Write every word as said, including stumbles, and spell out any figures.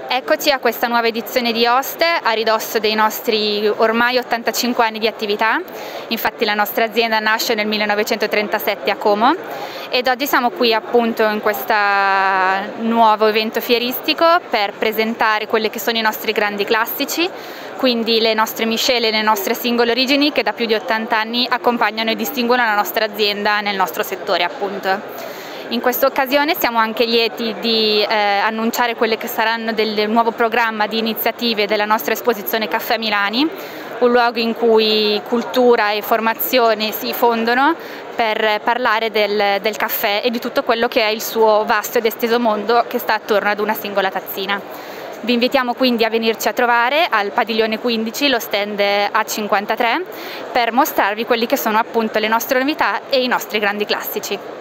Eccoci a questa nuova edizione di Oste, a ridosso dei nostri ormai ottantacinque anni di attività. Infatti la nostra azienda nasce nel millenovecentotrentasette a Como ed oggi siamo qui appunto in questo nuovo evento fieristico per presentare quelli che sono i nostri grandi classici, quindi le nostre miscele, le nostre singole origini che da più di ottanta anni accompagnano e distinguono la nostra azienda nel nostro settore appunto. In questa occasione siamo anche lieti di eh, annunciare quelle che saranno del nuovo programma di iniziative della nostra esposizione Caffè Milani, un luogo in cui cultura e formazione si fondono per parlare del, del caffè e di tutto quello che è il suo vasto ed esteso mondo che sta attorno ad una singola tazzina. Vi invitiamo quindi a venirci a trovare al padiglione quindici, lo stand A cinquantatré, per mostrarvi quelli che sono appunto le nostre novità e i nostri grandi classici.